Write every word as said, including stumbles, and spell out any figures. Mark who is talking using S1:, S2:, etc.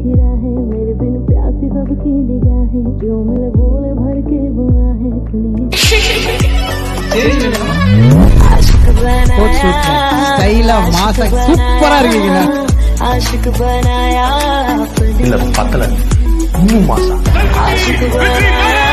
S1: की राहें, मेरे बिन प्यासी सबकी निगाहें, जो मिले बोले भर के बुआ है आशिक बनाया,
S2: சூப்பரா இருக்கீங்க.
S1: आशिक बनाया
S3: இல்ல பத்தல இன்னும் மாசா
S1: आशिक बनाया